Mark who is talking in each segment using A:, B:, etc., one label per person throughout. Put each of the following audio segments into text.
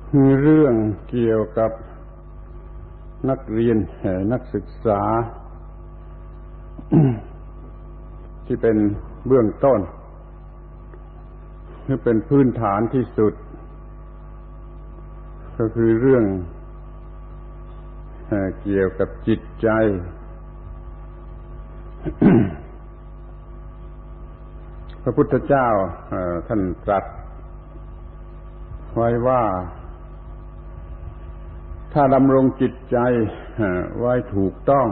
A: มีเรื่องเกี่ยวกับนักเรียนนักศึกษา ที่เป็นเบื้องต้นที่เป็นพื้นฐานที่สุดก็คือเรื่องเกี่ยวกับจิตใจ พระพุทธเจ้าท่านตรัสไว้ว่าถ้าดำรงจิตใจไว้ถูกต้อง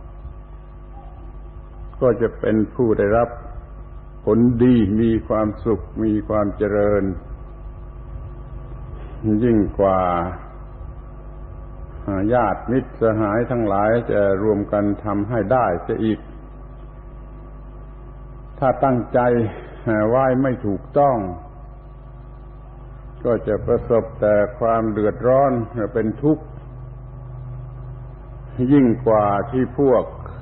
A: ก็จะเป็นผู้ได้รับผลดีมีความสุขมีความเจริญยิ่งกว่าญาติมิตรสหายทั้งหลายจะรวมกันทำให้ได้เสียอีกถ้าตั้งใจไว้ไม่ถูกต้องก็จะประสบแต่ความเดือดร้อนเป็นทุกข์ยิ่งกว่าที่พวก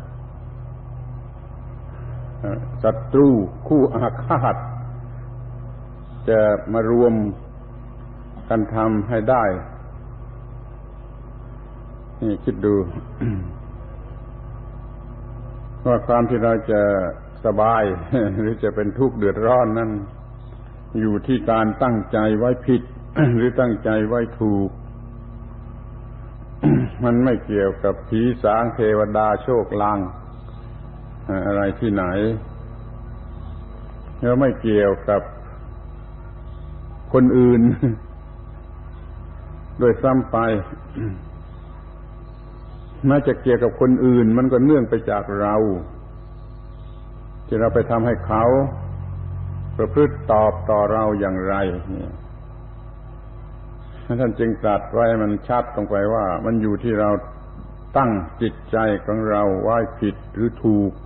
A: ศัตรูคู่อาฆาตจะมารวมกันทำให้ได้นี่คิดดู ว่าความที่เราจะสบาย หรือจะเป็นทุกข์เดือดร้อนนั้นอยู่ที่การตั้งใจไว้ผิด หรือตั้งใจไว้ถูก มันไม่เกี่ยวกับผีสางเทวดาโชคลางอะไรที่ไหนแล้วไม่เกี่ยวกับคนอื่น โดยซ้ำไป แม้จะเกี่ยวกับคนอื่นมันก็เนื่องไปจากเราที่เราไปทำให้เขาประพฤติตอบต่อเราอย่างไรเนี่ยท่านจึงตรัสไว้มันชัดตรงไปว่ามันอยู่ที่เราตั้งจิตใจของเราไว้ผิดหรือถูก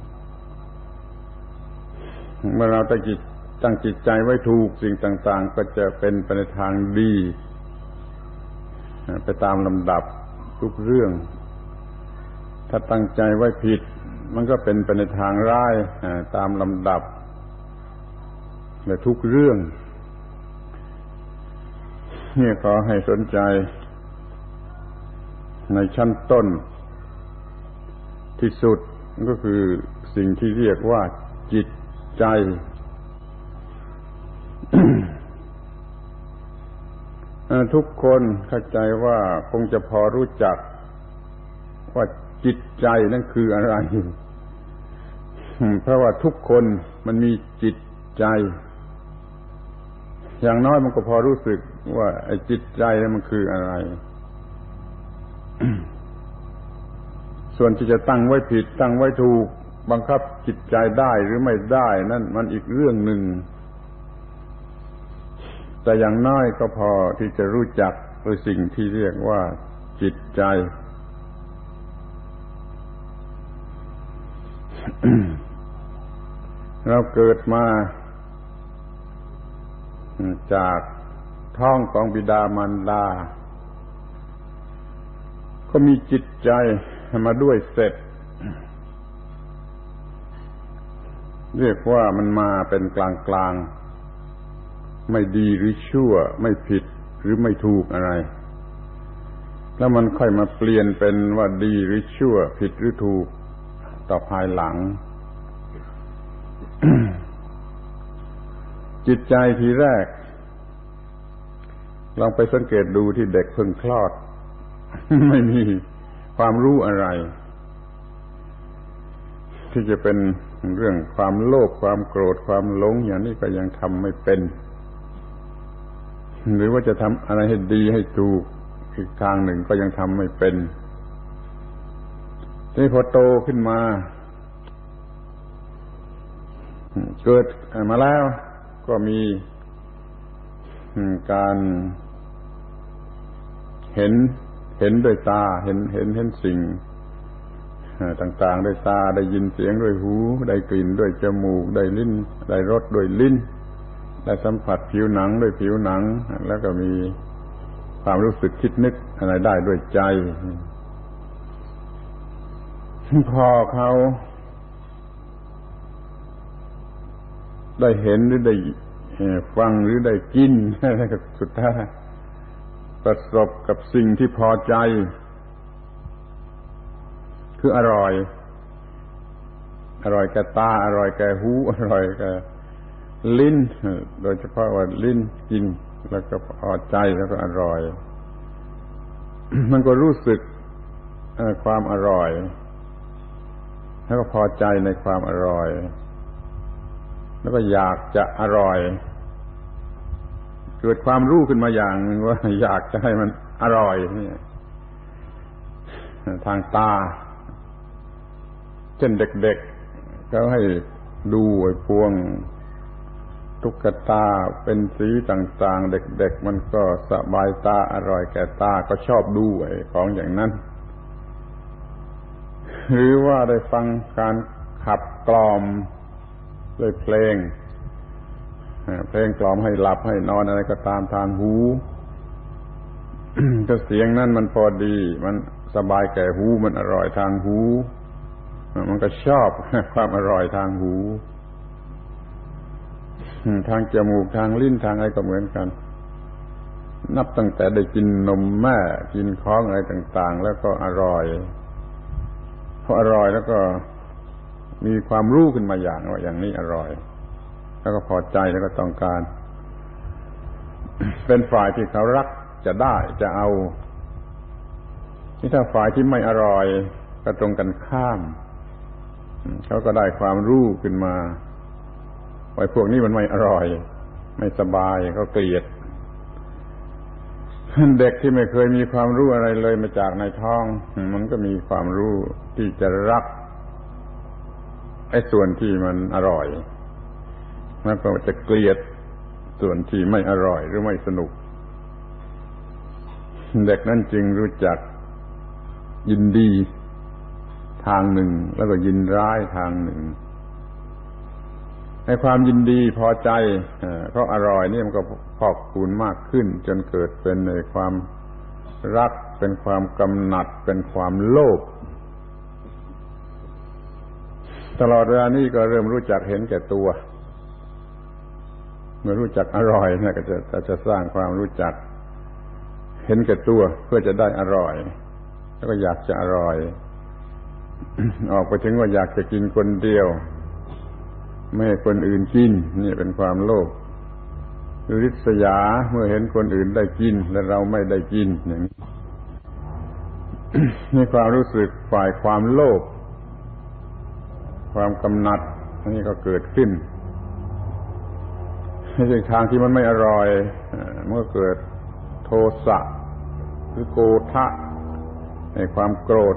A: เมื่อเราตั้งจิตใจไว้ถูกสิ่งต่างๆก็จะเป็นไปในทางดีไปตามลำดับทุกเรื่องถ้าตั้งใจไว้ผิดมันก็เป็นไปในทางร้ายตามลำดับในทุกเรื่องนี่ขอให้สนใจในชั้นต้นที่สุดก็คือสิ่งที่เรียกว่าจิตใจ ทุกคนเข้าใจว่าคงจะพอรู้จักว่าจิตใจนั่นคืออะไร เพราะว่าทุกคนมันมีจิตใจอย่างน้อยมันก็พอรู้สึกว่าไอ้จิตใจนั้นมันคืออะไร ส่วนที่จะตั้งไว้ผิดตั้งไว้ถูกบังคับจิตใจได้หรือไม่ได้นั่นมันอีกเรื่องหนึ่งแต่อย่างน้อยก็พอที่จะรู้จักโดยสิ่งที่เรียกว่าจิตใจ เราเกิดมาจากท้องของบิดามารดาก็มีจิตใจมาด้วยเสร็จเรียกว่ามันมาเป็นกลางๆไม่ดีหรือชั่วไม่ผิดหรือไม่ถูกอะไรแล้วมันค่อยมาเปลี่ยนเป็นว่าดีหรือชั่วผิดหรือถูกต่อภายหลัง จิตใจทีแรกลองไปสังเกตดูที่เด็กเพิ่งคลอด ไม่มีความรู้อะไรที่จะเป็นเรื่องความโลภความโกรธความหลงอย่างนี้ก็ยังทำไม่เป็นหรือว่าจะทำอะไรให้ดีให้ถูกอีกทางหนึ่งก็ยังทำไม่เป็นที่พอโตขึ้นมาเกิดมาแล้วก็มีการเห็นด้วยตาเห็นสิ่งต่างๆด้วยตาได้ยินเสียงด้วยหูได้กลิ่นด้วยจมูกได้ลิ้นได้รสด้วยลิ้นได้สัมผัสผิวหนังด้วยผิวหนังแล้วก็มีความรู้สึกคิดนึกอะไรได้ด้วยใจพอเขาได้เห็นหรือได้ฟังหรือได้กินแล้วก็สุดท้ายประสบกับสิ่งที่พอใจคืออร่อยแก่ตาอร่อยแก่หูอร่อยแก่ลิ้นโดยเฉพาะว่าลิ้นกินแล้วก็พอใจแล้วก็อร่อย มันก็รู้สึกความอร่อยแล้วก็พอใจในความอร่อยแล้วก็อยากจะอร่อยเกิดความรู้ขึ้นมาอย่างนึงว่าอยากจะให้มันอร่อยนี่ทางตาเช่นเด็กๆก็ให้ดูไอ้พวงตุ๊กตาเป็นสีต่างๆเด็กๆมันก็สบายตาอร่อยแก่ตาก็ชอบดูไอ้ของอย่างนั้นหรือว่าได้ฟังการขับกล่อมด้วยเพลงกล่อมให้หลับให้นอนอะไรก็ตามทางหู ก็เสียงนั้นมันพอดีมันสบายแก่หูมันอร่อยทางหูมันก็ชอบความอร่อยทางหูทางจมูกทางลิ้นทางอะไรก็เหมือนกันนับตั้งแต่ได้กินนมแม่กินของอะไรต่างๆแล้วก็อร่อยพออร่อยแล้วก็มีความรู้ขึ้นมาอย่างว่าอย่างนี้อร่อยแล้วก็พอใจแล้วก็ต้องการ เป็นฝ่ายที่เขารักจะได้จะเอานี่ถ้าฝ่ายที่ไม่อร่อยก็ตรงกันข้ามเขาก็ได้ความรู้ขึ้นมาไอ้พวกนี้มันไม่อร่อยไม่สบายเขาเกลียดเด็กที่ไม่เคยมีความรู้อะไรเลยมาจากในท้องมันก็มีความรู้ที่จะรักไอ้ส่วนที่มันอร่อยแล้วก็จะเกลียดส่วนที่ไม่อร่อยหรือไม่สนุกเด็กนั้นจึงรู้จักยินดีทางหนึ่งแล้วก็ยินร้ายทางหนึ่งให้ความยินดีพอใจเพราะอร่อยนี่มันก็พอกพูนมากขึ้นจนเกิดเป็นในความรักเป็นความกำหนัดเป็นความโลภตลอดเวลานี้ก็เริ่มรู้จักเห็นแก่ตัวเมื่อรู้จักอร่อยนะก็จะสร้างความรู้จักเห็นแก่ตัวเพื่อจะได้อร่อยแล้วก็อยากจะอร่อย ออกไปถึงว่าอยากจะกินคนเดียวไม่ให้คนอื่นกินนี่เป็นความโลภหรือริษยาเมื่อเห็นคนอื่นได้กินและเราไม่ได้กินอย่างนี้ นี่ความรู้สึกฝ่ายความโลภความกำหนัดนี่ก็เกิดขึ้นในทางที่มันไม่อร่อยเมื่อเกิดโทสะหรือโกฏะในความโกรธ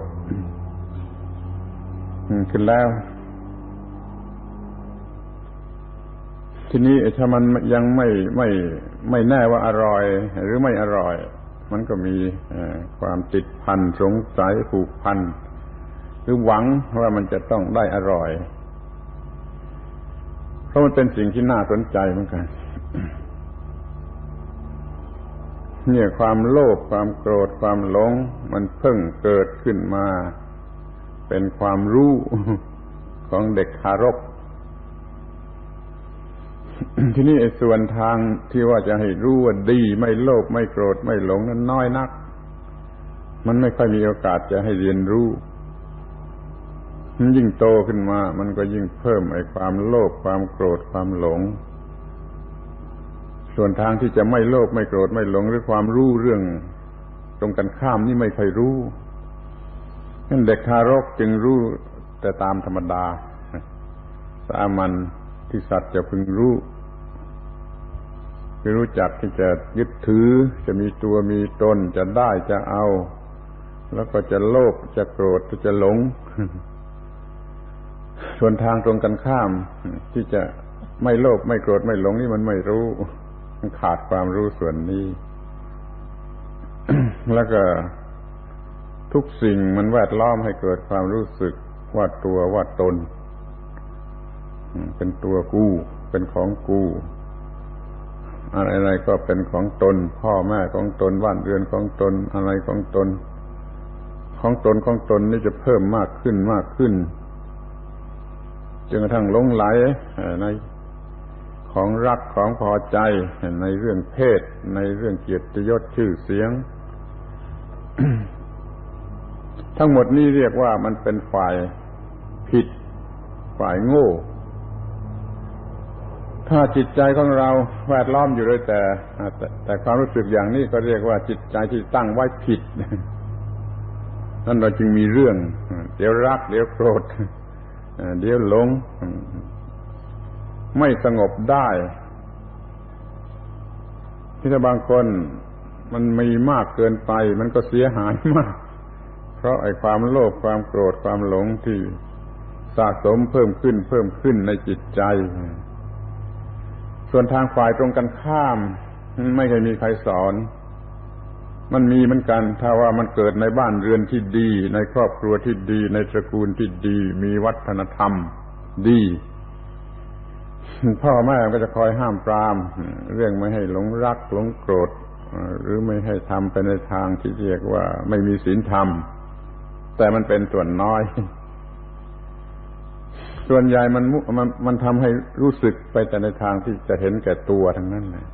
A: ขึ้นแล้วทีนี้ถ้ามันยังไม่แน่ว่าอร่อยหรือไม่อร่อยมันก็มีความติดพันสงสัยผูกพันหรือหวังว่ามันจะต้องได้อร่อยเพราะมันเป็นสิ่งที่น่าสนใจเหมือนกันเนี่ยความโลภความโกรธความหลงมันเพิ่งเกิดขึ้นมาเป็นความรู้ของเด็กทารก ทีนี้ไอ้ส่วนทางที่ว่าจะให้รู้ว่าดีไม่โลภไม่โกรธไม่หลงนั้นน้อยนักมันไม่ค่อยมีโอกาสจะให้เรียนรู้มันยิ่งโตขึ้นมามันก็ยิ่งเพิ่มไอ้ความโลภความโกรธความหลงส่วนทางที่จะไม่โลภไม่โกรธไม่หลงหรือความรู้เรื่องตรงกันข้ามนี่ไม่ค่อยรู้งั้นเด็กทารกจึงรู้แต่ตามธรรมดาสามัญที่สัตว์จะพึงรู้คือรู้จักที่จะยึดถือจะมีตัวมีตนจะได้จะเอาแล้วก็จะโลภจะโกรธจะหลงส่วนทางตรงกันข้ามที่จะไม่โลภไม่โกรธไม่หลงนี่มันไม่รู้มันขาดความรู้ส่วนนี้ แล้วก็ทุกสิ่งมันแวดล้อมให้เกิดความรู้สึกว่าตัวว่าตนเป็นตัวกูเป็นของกูอะไรๆก็เป็นของตนพ่อแม่ของตนบ้านเรือนของตนอะไรของตนของตนนี่จะเพิ่มมากขึ้นจนกระทั่งหลงไหลในขของรักของพอใจในเรื่องเพศในเรื่องเกียรติยศชื่อเสียง ทั้งหมดนี้เรียกว่ามันเป็นฝ่ายผิดฝ่ายโง่ถ้าจิตใจของเราแวดล้อมอยู่ด้วยแต่ความรู้สึกอย่างนี้ก็เรียกว่าจิตใจที่ตั้งไว้ผิดนั่นเราจึงมีเรื่องเดี๋ยวรักเดี๋ยวโกรธเดี๋ยวหลงไม่สงบได้ที่ถ้าบางคนมันมีมากเกินไปมันก็เสียหายมากเพราะไอ้ความโลภความโกรธความหลงที่สะสมเพิ่มขึ้นในจิตใจส่วนทางฝ่ายตรงกันข้ามไม่เคยมีใครสอนมันมีเหมือนกันถ้าว่ามันเกิดในบ้านเรือนที่ดีในครอบครัวที่ดีในตระกูลที่ดีมีวัฒนธรรมดีพ่อแม่ก็จะคอยห้ามปรามเรื่องไม่ให้หลงรักหลงโกรธหรือไม่ให้ทำไปในทางที่เรียกว่าไม่มีศีลธรรมแต่มันเป็นส่วนน้อยส่วนใหญ่มันทำให้รู้สึกไปแต่ในทางที่จะเห็นแก่ตัวทั้งนั้นเลย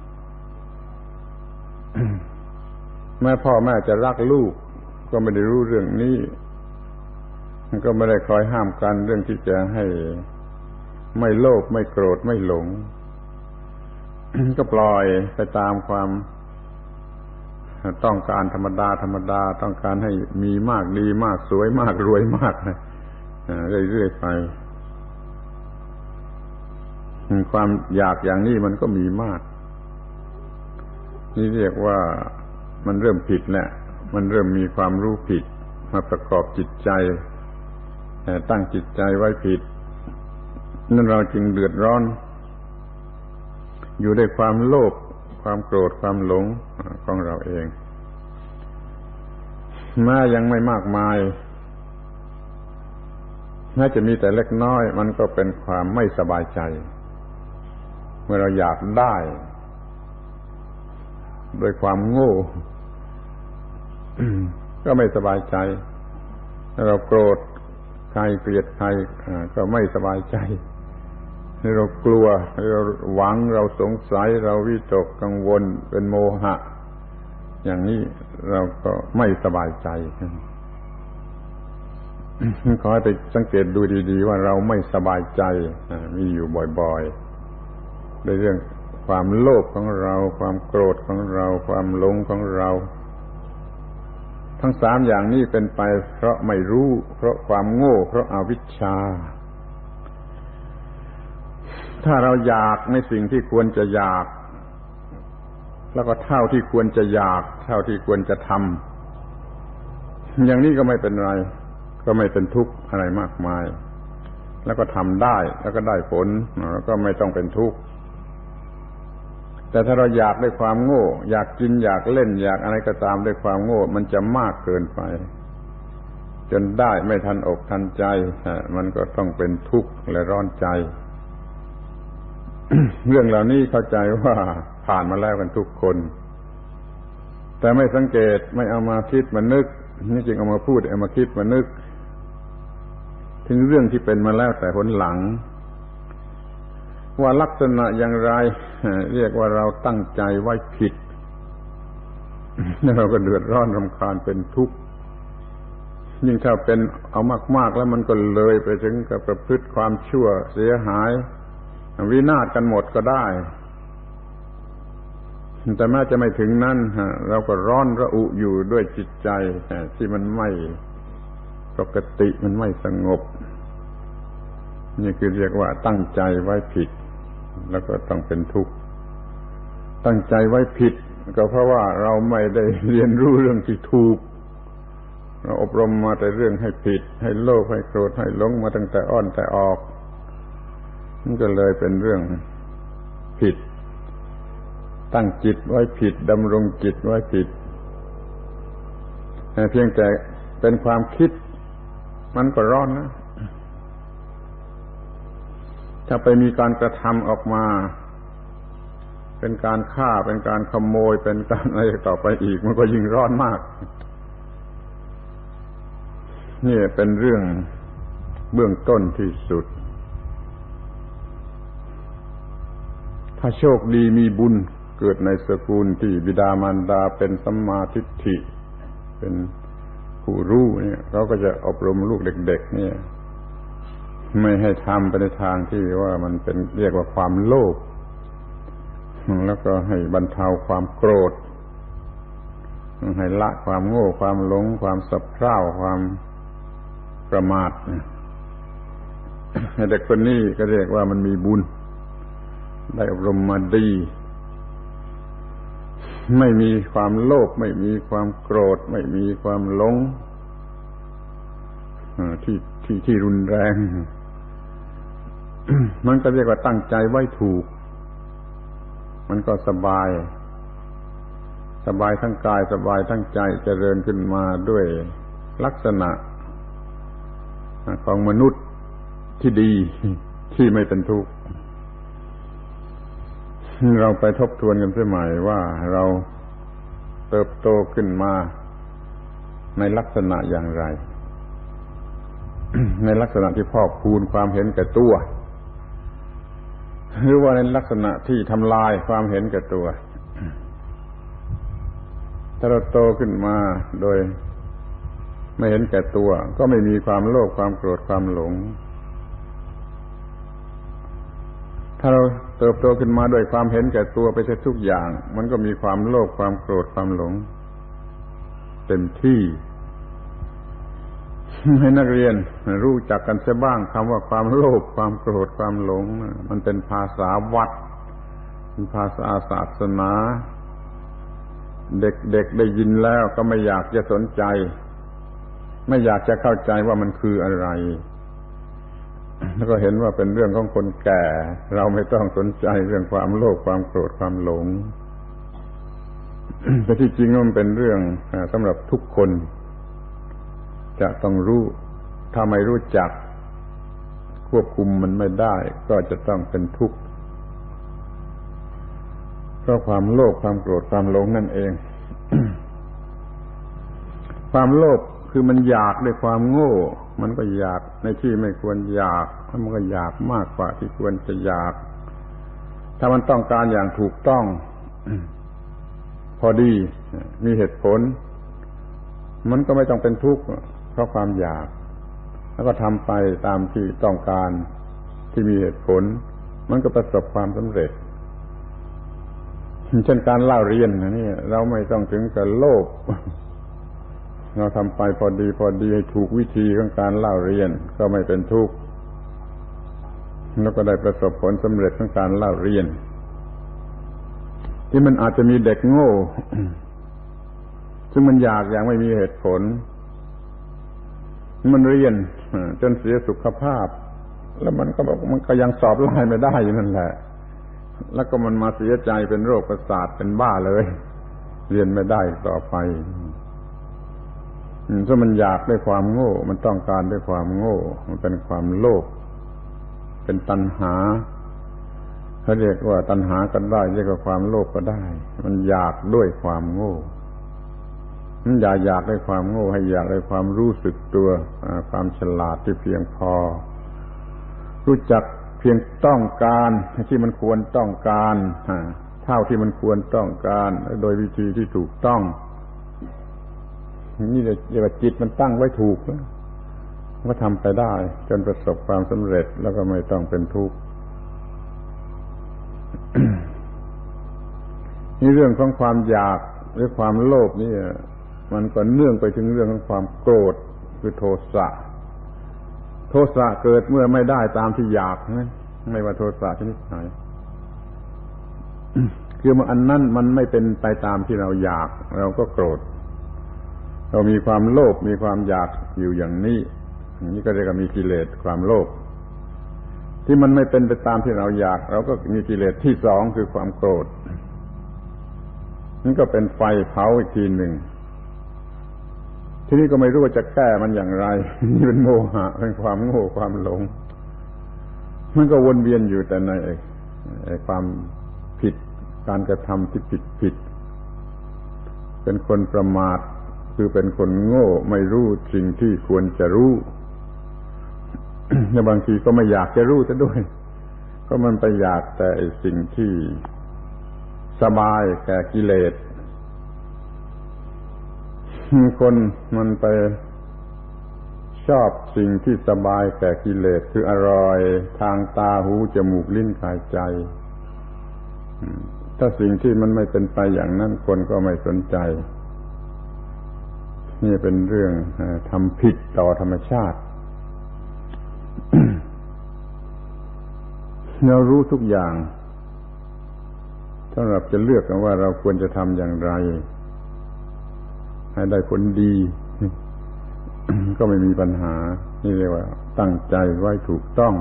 A: แม่พ่อแม่จะรักลูกก็ไม่ได้รู้เรื่องนี้มันก็ไม่ได้คอยห้ามกันเรื่องที่จะให้ไม่โลภไม่โกรธไม่หลง ก็ปล่อยไปตามความต้องการธรรมดาต้องการให้มีมากดีมากสวยมากรวยมากเรื่อยๆไปความอยากอย่างนี้มันก็มีมากนี่เรียกว่ามันเริ่มผิดแหละมันเริ่มมีความรู้ผิดมาประกอบจิตใจตั้งจิตใจไว้ผิดนั่นเราจึงเดือดร้อนอยู่ด้วยความโลภความโกรธความหลงของเราเองแม้ยังไม่มากมายแม้จะมีแต่เล็กน้อยมันก็เป็นความไม่สบายใจเมื่อเราอยากได้โดยความโง่ ก็ไม่สบายใจถ้าเราโกรธใครเกลียดใครก็ไม่สบายใจเรากลัวเราหวังเราสงสัยเราวิตกกังวลเป็นโมหะอย่างนี้เราก็ไม่สบายใจ ขอให้ไปสังเกตดูดีๆว่าเราไม่สบายใจมีอยู่บ่อยๆในเรื่องความโลภของเราความโกรธของเราความหลงของเราทั้งสามอย่างนี้เป็นไปเพราะไม่รู้เพราะความโง่เพราะอวิชชาถ้าเราอยากในสิ่งที่ควรจะอยากแล้วก็เท่าที่ควรจะอยากเท่าที่ควรจะทำอย่างนี้ก็ไม่เป็นไรก็ไม่เป็นทุกข์อะไรมากมายแล้วก็ทำได้แล้วก็ได้ผลแล้วก็ไม่ต้องเป็นทุกข์แต่ถ้าเราอยากด้วยความโง่อยากกินอยากเล่นอยากอะไรก็ตามด้วยความโง่มันจะมากเกินไปจนได้ไม่ทันอกทันใจมันก็ต้องเป็นทุกข์และร้อนใจ เรื่องเหล่านี้เข้าใจว่าผ่านมาแล้วกันทุกคนแต่ไม่สังเกตไม่เอามาคิดมานึกนี่จึงเอามาพูดเอามาคิดมานึกถึงเรื่องที่เป็นมาแล้วแต่หนหลังว่าลักษณะอย่างไรเรียกว่าเราตั้งใจไว้ผิดเราก็เดือดร้อนรำคาญเป็นทุกข์ยิ่งถ้าเป็นเอามากๆแล้วมันก็เลยไปถึงกับประพฤติความชั่วเสียหายวินาศกันหมดก็ได้แต่แม้จะไม่ถึงนั้นเราก็ร้อนระอุอยู่ด้วยจิตใจที่มันไม่ปกติมันไม่สงบนี่คือเรียกว่าตั้งใจไว้ผิดแล้วก็ต้องเป็นทุกข์ตั้งใจไว้ผิดก็เพราะว่าเราไม่ได้เรียนรู้เรื่องที่ถูกเราอบรมมาแต่เรื่องให้ผิดให้โลภให้โกรธให้หลงมาตั้งแต่อ้อนแต่ออกมันก็เลยเป็นเรื่องผิดตั้งจิตไว้ผิดดำรงจิตไว้ผิดเพียงแต่เป็นความคิดมันก็ร้อนนะถ้าไปมีการกระทำออกมาเป็นการฆ่าเป็นการขโมยเป็นการอะไรต่อไปอีกมันก็ยิ่งร้อนมากนี่เป็นเรื่องเบื้องต้นที่สุดถ้าโชคดีมีบุญเกิดในสกุลที่บิดามารดาเป็นสัมมาทิฏฐิเป็นผู้รู้เนี่ยเขาก็จะอบรมลูกเด็กๆเนี่ยไม่ให้ทำไปในทางที่ว่ามันเป็นเรียกว่าความโลภแล้วก็ให้บรรเทาความโกรธให้ละความโง่ความหลงความสับเพร่าความประมาทให้เด็กคนนี้ก็เรียกว่ามันมีบุญได้อบรมมาดีไม่มีความโลภไม่มีความโกรธไม่มีความหลงที่รุนแรงมันก็เรียกว่าตั้งใจไว้ถูกมันก็สบายทั้งกายสบายทั้งใจเจริญขึ้นมาด้วยลักษณะของมนุษย์ที่ดีที่ไม่เป็นทุกข์เราไปทบทวนกันสักหน่อยว่าเราเติบโตขึ้นมาในลักษณะอย่างไร ในลักษณะที่พอกพูนความเห็นแก่ตัวหรือว่าในลักษณะที่ทำลายความเห็นแก่ตัวถ้าเราโตขึ้นมาโดยไม่เห็นแก่ตัวก็ไม่มีความโลภความโกรธความหลงถ้าเราเติบโตขึ้นมาด้วยความเห็นแก่ตัวไปซะทุกอย่างมันก็มีความโลภความโกรธความหลงเต็มที่ให้นักเรียนรู้จักกันเสียบ้างคำว่าความโลภความโกรธความหลงมันเป็นภาษาวัดเป็นภาษาศาสนาเด็กๆได้ยินแล้วก็ไม่อยากจะสนใจไม่อยากจะเข้าใจว่ามันคืออะไรแล้วก็เห็นว่าเป็นเรื่องของคนแก่เราไม่ต้องสนใจเรื่องความโลภความโกรธความหลง แต่ที่จริงมันเป็นเรื่องสำหรับทุกคนจะต้องรู้ถ้าไม่รู้จักควบคุมมันไม่ได้ก็จะต้องเป็นทุกข์เพราะความโลภความโกรธความหลงนั่นเอง ความโลภคือมันอยากด้วยความโง่มันก็อยากในที่ไม่ควรอยากมันก็อยากมากกว่าที่ควรจะอยากถ้ามันต้องการอย่างถูกต้อง พอดีมีเหตุผลมันก็ไม่ต้องเป็นทุกข์เพราะความอยากแล้วก็ทำไปตามที่ต้องการที่มีเหตุผลมันก็ประสบความสำเร็จเช่นการเล่าเรียนนี่เราไม่ต้องถึงกับโลภเราทำไปพอดีให้ถูกวิธีของการเล่าเรียนก็ไม่เป็นทุกข์แล้วก็ได้ประสบผลสำเร็จของการเล่าเรียนที่มันอาจจะมีเด็กโง่ ซึ่งมันอยากอย่างไม่มีเหตุผลมันเรียนจนเสียสุขภาพแล้วมันก็บอกมันก็ยังสอบไล่ไม่ได้อยู่นั่นแหละแล้วก็มันมาเสียใจเป็นโรคประสาทเป็นบ้าเลยเรียนไม่ได้ต่อไปถ้ามันอยากด้วยความโง่มันต้องการด้วยความโง่มันเป็นความโลภเป็นตัณหาเขาเรียกว่าตัณหาก็ได้เรียกว่าความโลภก็ได้มันอยากด้วยความโง่มันอยากด้วยความโง่ให้อยากด้วยความรู้สึกตัวความฉลาดที่เพียงพอรู้จักเพียงต้องการที่มันควรต้องการเท่าที่มันควรต้องการโดยวิธีที่ถูกต้องนี่เรียกว่าจิตมันตั้งไว้ถูกแล้วก็ทำไปได้จนประสบความสำเร็จแล้วก็ไม่ต้องเป็นทุกข์ นี่เรื่องของความอยากหรือความโลภนี่มันก็เนื่องไปถึงเรื่องของความโกรธคือโทสะเกิดเมื่อไม่ได้ตามที่อยากนะไม่ว่าโทสะชนิดไหน คืออันนั้นมันไม่เป็นไปตามที่เราอยากเราก็โกรธเรามีความโลภมีความอยากอยู่อย่างนี้นี่ก็เรียกว่ามีกิเลสความโลภที่มันไม่เป็นไปตามที่เราอยากเราก็มีกิเลสที่สองคือความโกรธนี่ก็เป็นไฟเผาอีกทีหนึ่งทีนี้ก็ไม่รู้ว่าจะแก้มันอย่างไรนี่เป็นโมหะเป็นความโง่ความหลงมันก็วนเวียนอยู่แต่ในความผิดการกระทำที่ผิดเป็นคนประมาทคือเป็นคนโง่ไม่รู้สิ่งที่ควรจะรู้และบางทีก็ไม่อยากจะรู้ซะด้วยก็มันไปอยากแต่สิ่งที่สบายแก่กิเลสคนมันไปชอบสิ่งที่สบายแก่กิเลสคืออร่อยทางตาหูจมูกลิ้นกายใจถ้าสิ่งที่มันไม่เป็นไปอย่างนั้นคนก็ไม่สนใจนี่เป็นเรื่องทำผิดต่อธรรมชาติ เรารู้ทุกอย่างสำหรับจะเลือกกันว่าเราควรจะทำอย่างไรให้ได้ผลดี ก็ไม่มีปัญหานี่เรียกว่าตั้งใจไว้ถูกต้อง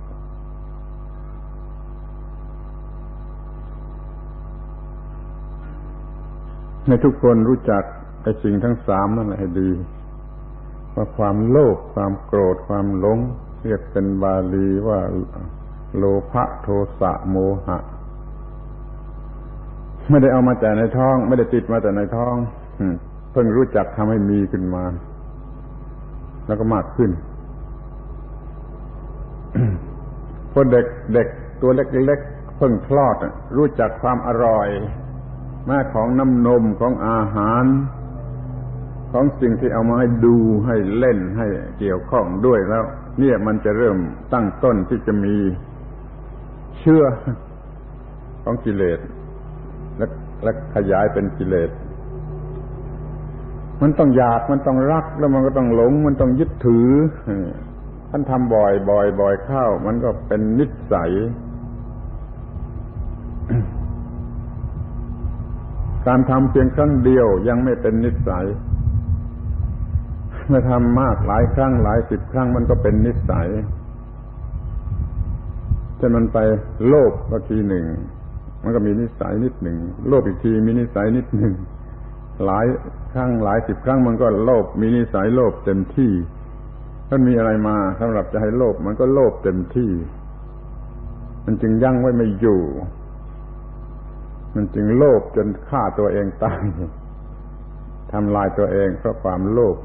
A: ในทุกคนรู้จักไอ้สิ่งทั้งสามนั่นแหละให้ดีว่าความโลภความโกรธความหลงเรียกเป็นบาลีว่าโลภะโทสะโมหะไม่ได้เอามาแต่ในท้องไม่ได้ติดมาแต่ในท้องเพิ่งรู้จักทำให้มีขึ้นมาแล้วก็มากขึ้น พอเด็กตัวเล็กๆเพิ่งคลอดรู้จักความอร่อยแม้ของน้ำนมของอาหารของสิ่งที่เอามาให้ดูให้เล่นให้เกี่ยวข้องด้วยแล้วเนี่ยมันจะเริ่มตั้งต้นที่จะมีเชื่อของกิเลสและขยายเป็นกิเลสมันต้องอยากมันต้องรักแล้วมันก็ต้องหลงมันต้องยึดถือท่านทำบ่อยเข้ามันก็เป็นนิสัย การทำเพียงครั้งเดียวยังไม่เป็นนิสัยเมื่อทำมากหลายครั้งหลายสิบครั้งมันก็เป็นนิสัยถ้ามันไปโลภก็ทีหนึ่งมันก็มีนิสัยนิดหนึ่งโลภอีกทีมีนิสัยนิดหนึ่งหลายครั้งหลายสิบครั้งมันก็โลภมีนิสัยโลภเต็มที่ถ้ามีอะไรมาสำหรับจะให้โลภมันก็โลภเต็มที่มันจึงยั้งไว้ไม่อยู่มันจึงโลภจนฆ่าตัวเองตายทำลายตัวเองเพราะความโลภ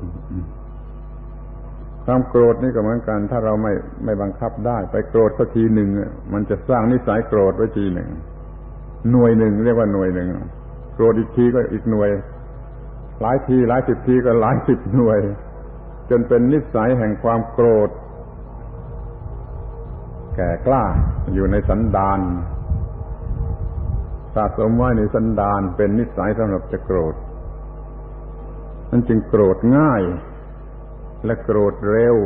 A: ความโกรธนี่ก็เหมือนกันถ้าเราไม่บังคับได้ไปโกรธสักทีหนึ่งมันจะสร้างนิสัยโกรธไว้ทีหนึ่งหน่วยหนึ่งเรียกว่าหน่วยหนึ่งโกรธอีกทีก็อีกหน่วยหลายทีหลายสิบทีก็หลายสิบหน่วยจนเป็นนิสัยแห่งความโกรธแก่กล้าอยู่ในสันดานสะสมไว้ในสันดานเป็นนิสัยสำหรับจะโกรธมันจึงโกรธง่ายและโกรธเร็ว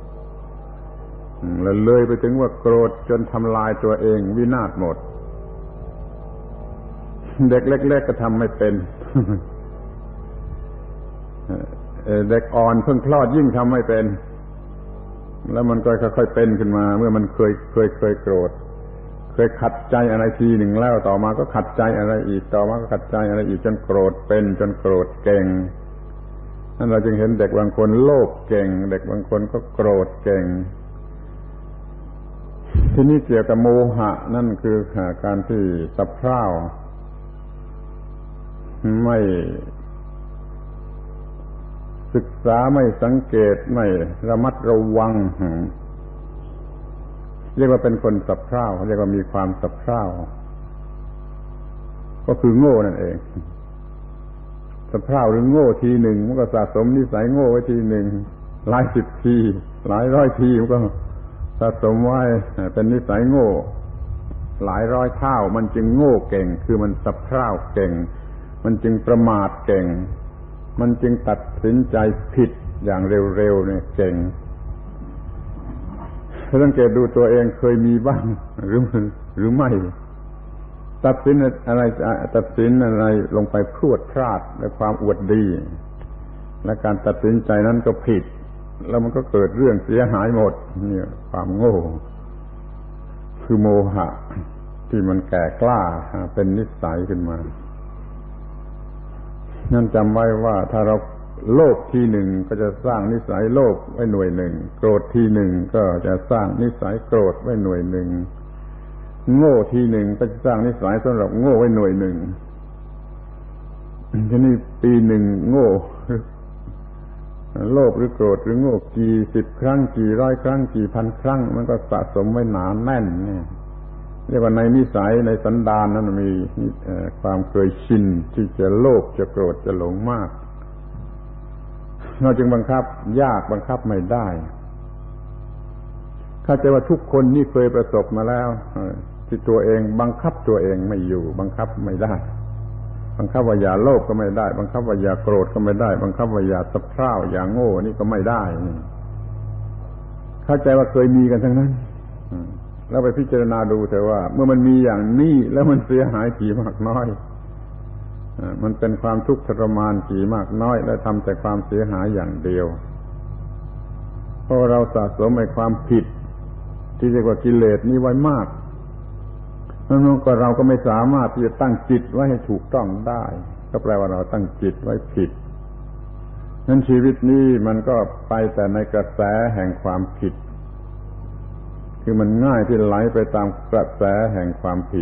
A: แล้วเลยไปถึงว่าโกรธจนทำลายตัวเองวินาศหมดเด็กเล็กๆก็ทำไม่เป็น เด็กอ่อนเพิ่งคลอดยิ่งทำไม่เป็นแล้วมันก็ค่อยๆเป็นขึ้นมาเมื่อมันเคยโกรธเคยขัดใจอะไรทีหนึ่งแล้วต่อมาก็ขัดใจอะไรอีกต่อมาก็ขัดใจอะไรอีกจนโกรธเป็นจนโกรธเก่งนั่นเราจึงเห็นเด็กบางคนโลภเก่งเด็กบางคนก็โกรธเก่งที่นี่เกี่ยวกับโมหะนั่นคือการที่สะเพร่าไม่ศึกษาไม่สังเกตไม่ระมัดระวังเรียกว่าเป็นคนสะเพร่าเรียกว่ามีความสะเพร่าก็คือโง่นั่นเองสะเพร่าหรือโง่ทีหนึ่งมันก็สะสมนิสัยโง่ไว้ทีหนึ่งหลายสิบทีหลายร้อยทีมันก็สะสมไว้เป็นนิสัยโง่หลายร้อยเท่ามันจึงโง่เก่งคือมันสะเพร่าเก่งมันจึงประมาทเก่งมันจึงตัดสินใจผิดอย่างเร็วๆเนี่ยเก่งถ้าสังเกตดูตัวเองเคยมีบ้างหรือไม่ตัดสินอะไรลงไปพรวดพลาดด้วยความอวดดีและการตัดสินใจนั้นก็ผิดแล้วมันก็เกิดเรื่องเสียหายหมดเนี่ยความโง่คือโมหะที่มันแก่กล้าเป็นนิสัยขึ้นมานั่นจำไว้ว่าถ้าเราโลภทีหนึ่งก็จะสร้างนิสัยโลภไว้หน่วยหนึ่งโกรธทีหนึ่งก็จะสร้างนิสัยโกรธไว้หน่วยหนึ่งโง่ทีหนึ่งก็จะสร้างนิสัยสำหรับโง่ไว้หน่วยหนึ่งทีนี้ปีหนึ่งโง่โลภหรือโกรธหรือโง่กี่สิบครั้งกี่ร้อยครั้งกี่พันครั้งมันก็สะสมไว้หนาแน่นเนี่ยเรียกว่าในนิสัยในสันดานนั้นมีความเคยชินที่จะโลภจะโกรธจะหลงมากเราจึงบังคับยากบังคับไม่ได้เข้าใจว่าทุกคนนี่เคยประสบมาแล้วที่ตัวเองบังคับตัวเองไม่อยู่บังคับไม่ได้บังคับว่าอย่าโลภก็ไม่ได้บังคับว่าอย่าโกรธก็ไม่ได้บังคับว่าอย่าสะเพร่าอย่าโง่นี่ก็ไม่ได้เข้าใจว่าเคยมีกันทั้งนั้นแล้วไปพิจารณาดูเถอะว่าเมื่อมันมีอย่างนี้แล้วมันเสียหายกี่มากน้อยมันเป็นความทุกข์ทรมานกี่มากน้อยและทำแต่ความเสียหายอย่างเดียวเพราะเราสะสมไอ้ความผิดที่เรียกว่ากิเลสนี้ไว้มากแล้วก็เราก็ไม่สามารถที่จะตั้งจิตไว้ให้ถูกต้องได้ก็แปลว่าเราตั้งจิตไว้ผิดนั้นชีวิตนี้มันก็ไปแต่ในกระแสแห่งความผิดคือมันง่ายที่ไหลไปตามกระแสแห่งความผิด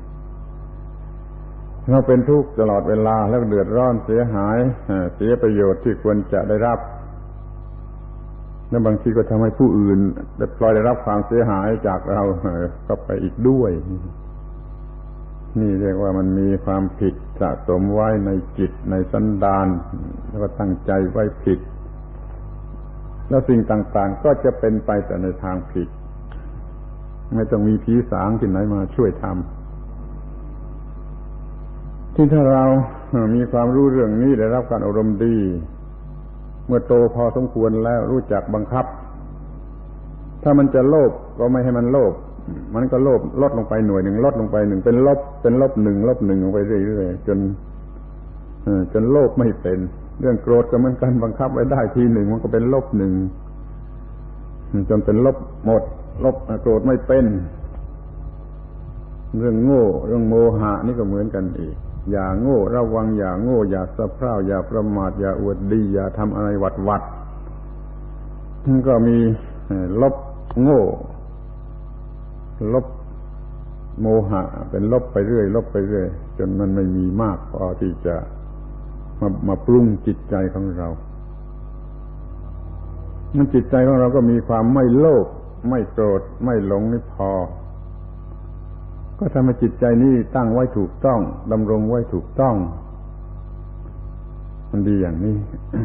A: เราเป็นทุกข์ตลอดเวลาแล้วเดือดร้อนเสียหายเสียประโยชน์ที่ควรจะได้รับและบางทีก็ทำให้ผู้อื่นได้พลอยได้รับความเสียหายจากเราก็ไปอีกด้วยนี่เรียกว่ามันมีความผิดสะสมไว้ในจิตในสันดานแล้วก็ตั้งใจไว้ผิดแล้วสิ่งต่างๆก็จะเป็นไปแต่ในทางผิดไม่ต้องมีผีสางที่ไหนมาช่วยทำที่ถ้าเรามีความรู้เรื่องนี้ได้รับการอบรมดีเมื่อโตพอสมควรแล้วรู้จักบังคับถ้ามันจะโลภก็ไม่ให้มันโลภมันก็โลภลดลงไปหน่วยหนึ่งลดลงไปหนึ่งเป็นลบหนึ่งลบหนึ่งลงไปเรื่อยๆจนโลภไม่เป็นเรื่องโกรธก็เหมือนกันบังคับไว้ได้ทีหนึ่งมันก็เป็นลบหนึ่งจนเป็นลบหมดลบโกรธไม่เป็นเรื่องโง่เรื่องโมหะนี่ก็เหมือนกันอีกอย่าโง่ระวังอย่าโง่อย่าสะเพร่าอย่าประมาทอย่าอวดดีอย่าทำอะไรหวัดมันก็มีลบโง่ลบโมหะเป็นลบไปเรื่อยลบไปเรื่อยจนมันไม่มีมากพอที่จะมาปรุงจิตใจของเรามันจิตใจของเราก็มีความไม่โลภไม่โกรธไม่หลงนี่พอก็ทำให้จิตใจนี้ตั้งไว้ถูกต้องดำรงไว้ถูกต้องมันดีอย่างนี้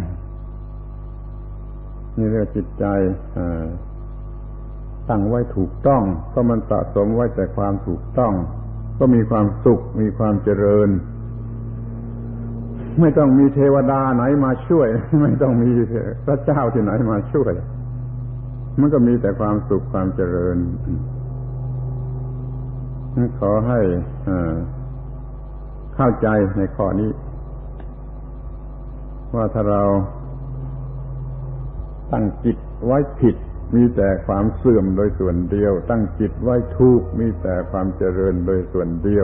A: นี่เรียกจิตใจตั้งไว้ถูกต้องก็มันสะสมไว้แต่ความถูกต้องก็มีความสุขมีความเจริญไม่ต้องมีเทวดาไหนมาช่วยไม่ต้องมีพระเจ้าที่ไหนมาช่วยมันก็มีแต่ความสุขความเจริญขอให้เข้าใจในข้อนี้ว่าถ้าเราตั้งจิตไว้ผิดมีแต่ความเสื่อมโดยส่วนเดียวตั้งจิตไว้ถูกมีแต่ความเจริญโดยส่วนเดียว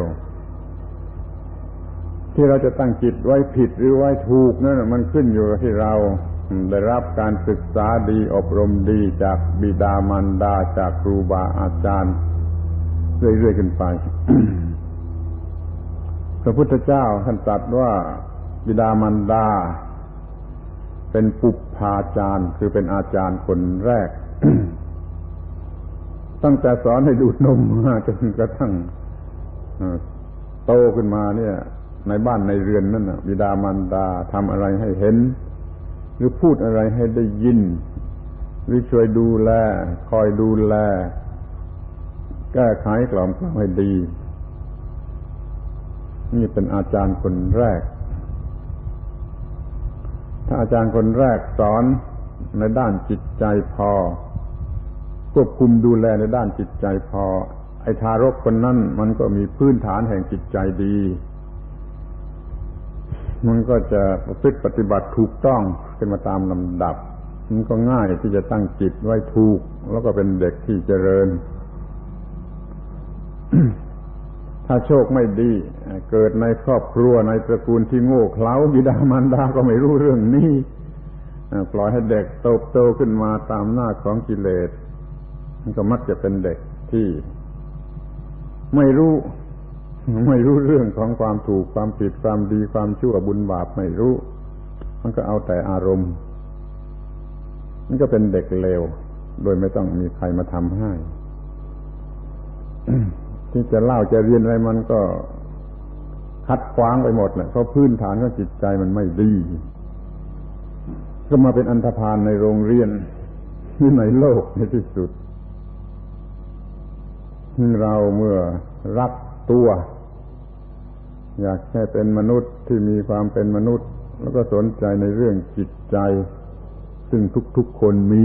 A: ที่เราจะตั้งจิตไว้ผิดหรือไว้ถูกนั่นมันขึ้นอยู่กับที่เราได้รับการศึกษาดีอบรมดีจากบิดามารดาจากครูบาอาจารย์เรื่อยๆขึ้นไป พระพุทธเจ้าท่านตรัสว่าบิดามารดาเป็นปุปพาจารย์คือเป็นอาจารย์คนแรก ตั้งแต่สอนให้ดูดนมจนกระทั่งโตขึ้นมาเนี่ยในบ้านในเรือนนั่นน่ะบิดามารดาทำอะไรให้เห็นหรือพูดอะไรให้ได้ยินหรือช่วยดูแลคอยดูแลแก้ไขกล่อมให้ดีนี่เป็นอาจารย์คนแรกถ้าอาจารย์คนแรกสอนในด้านจิตใจพอควบคุมดูแลในด้านจิตใจพอไอ้ทารกคนนั้นมันก็มีพื้นฐานแห่งจิตใจดีมันก็จะประพฤติปฏิบัติถูกต้องขึ้นมาตามลำดับมันก็ง่ายที่จะตั้งจิตไว้ถูกแล้วก็เป็นเด็กที่เจริญ ถ้าโชคไม่ดีเกิดในครอบครัวในตระกูลที่โง่เขลาบิดามารดาก็ไม่รู้เรื่องนี้ปล่อยให้เด็กโตขึ้นมาตามหน้าของกิเลสมันก็มักจะเป็นเด็กที่ไม่รู้เรื่องของความถูกความผิดความดีความชั่วบุญบาปไม่รู้มันก็เอาแต่อารมณ์มันก็เป็นเด็กเลวโดยไม่ต้องมีใครมาทำให้ ทที่จะเล่าจะเรียนอะไรมันก็ขัดขวางไปหมดแหละเพราะพื้นฐานของจิตใจมันไม่ดีก็มาเป็นอันธพาลในโรงเรียนหรือในโลกในที่สุดเราเมื่อรักตัวอยากแค่เป็นมนุษย์ที่มีความเป็นมนุษย์แล้วก็สนใจในเรื่องจิตใจซึ่งทุกๆคนมี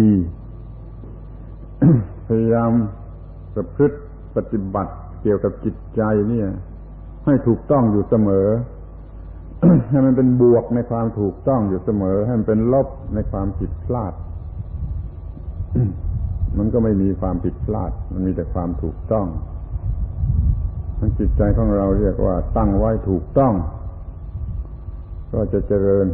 A: พยายามประพฤติปฏิบัติเกี่ยวกับจิตใจเนี่ยให้ถูกต้องอยู่เสมอ ให้มันเป็นบวกในความถูกต้องอยู่เสมอให้มันเป็นลบในความผิดพลาด มันก็ไม่มีความผิดพลาดมันมีแต่ความถูกต้องจิตใจของเราเรียกว่าตั้งไว้ถูกต้องก็จะเจริญ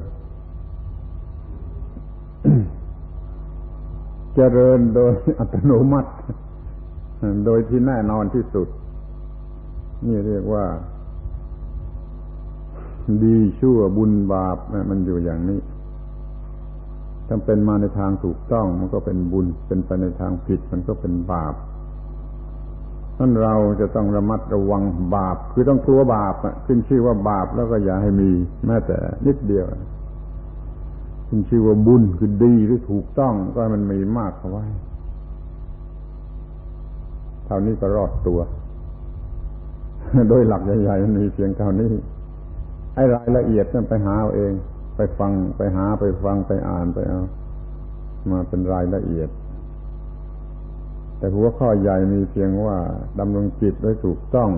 A: เจริญโดยอัตโนมัติโดยที่แน่นอนที่สุดนี่เรียกว่าดีชั่วบุญบาปมันอยู่อย่างนี้ถ้าเป็นมาในทางถูกต้องมันก็เป็นบุญเป็นไปในทางผิดมันก็เป็นบาปนั่นเราจะต้องระมัดระวังบาปคือต้องกลัวบาปขึ้นชื่อว่าบาปแล้วก็อย่าให้มีแม้แต่นิดเดียวขึ้นชื่อว่าบุญคือดีหรือถูกต้องก็ให้มันมีมากเอาไว้เท่านี้ก็รอดตัวโดยหลักใหญ่ๆมันมีเพียงเท่านี้ไอ้รายละเอียดนั่นไปหาเอาเองไปฟังไปหาไปฟังไปอ่านไปเอามาเป็นรายละเอียดแต่หัวข้อใหญ่มีเพียงว่าดำรงจิตไว้ถูกต้อง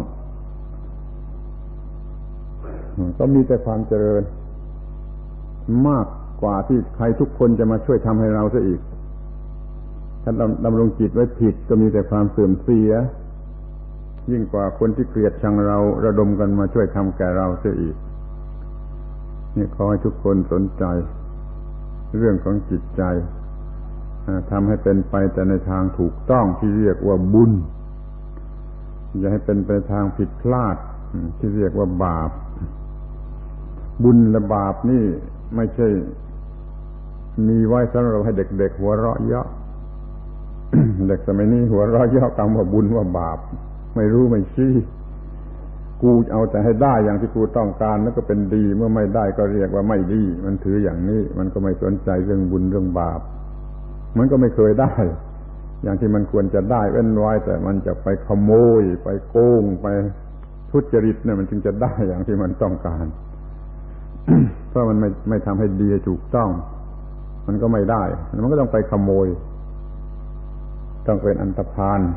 A: ก็มีแต่ความเจริญมากกว่าที่ใครทุกคนจะมาช่วยทำให้เราซะอีกถ้าดำรงจิตไว้ผิดก็มีแต่ความเสื่อมเสียยิ่งกว่าคนที่เกลียดชังเราระดมกันมาช่วยทำแก่เราเสียอีกนี่ขอให้ทุกคนสนใจเรื่องของจิตใจทำให้เป็นไปแต่ในทางถูกต้องที่เรียกว่าบุญอย่าให้เป็นไปทางผิดพลาดที่เรียกว่าบาปบุญและบาปนี่ไม่ใช่มีไว้สำหรับให้เด็กๆหัวเราะเยาะ เด็กสมัยนี้หัวเราะเยาะคำว่าบุญว่าบาปไม่รู้ไม่ชี้กูเอาแต่ให้ได้อย่างที่กูต้องการแล้วก็เป็นดีเมื่อไม่ได้ก็เรียกว่าไม่ดีมันถืออย่างนี้มันก็ไม่สนใจเรื่องบุญเรื่องบาปมันก็ไม่เคยได้อย่างที่มันควรจะได้เว้นไว้แต่มันจะไปขโมยไปโกงไปทุจริตเนี่ยมันจึงจะได้อย่างที่มันต้องการ เพราะมันไม่ทำให้ดีถูกต้องมันก็ไม่ได้มันก็ต้องไปขโมยต้องเป็นอันธพาล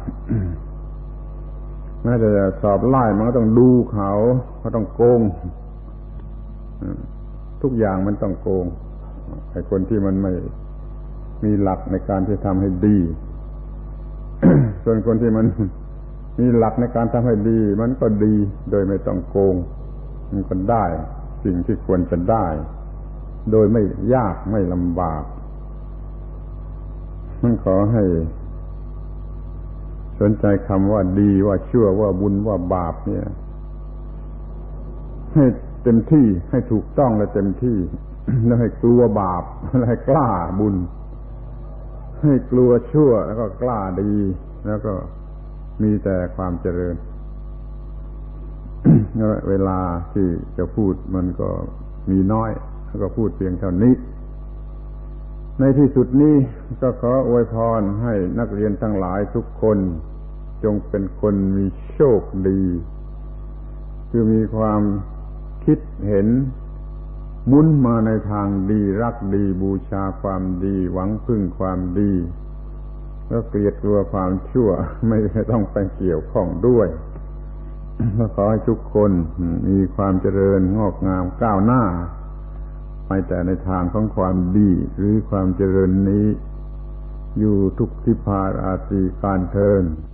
A: แม้แต่สอบไล่มันก็ต้องดูเขาต้องโกงทุกอย่างมันต้องโกงไอ้คนที่มันไม่มีหลักในการที่ทำให้ดี ส่วนคนที่มันมีหลักในการทำให้ดีมันก็ดีโดยไม่ต้องโกงมันก็ได้สิ่งที่ควรจะได้โดยไม่ยากไม่ลำบากมันขอให้สนใจคำว่าดีว่าชั่วว่าบุญว่าบาปเนี่ยให้เต็มที่ให้ถูกต้องและเต็มที่ แล้วให้กลัวบาปแล้วให้กล้าบุญให้กลัวชั่วแล้วก็กล้าดีแล้วก็มีแต่ความเจริญ เวลาที่จะพูดมันก็มีน้อยแล้วก็พูดเพียงเท่านี้ในที่สุดนี้ก็ขออวยพรให้นักเรียนทั้งหลายทุกคนจงเป็นคนมีโชคดีคือมีความคิดเห็นมุนมาในทางดีรักดีบูชาความดีหวังพึ่งความดีแล้วเกลียดกลัวความชั่วไม่ต้องไปเกี่ยวข้องด้วยก็ขอให้ทุกคนมีความเจริญงอกงามก้าวหน้าไปแต่ในทางของความดีหรือความเจริญนี้อยู่ทุกทิพาราตรีการเทิน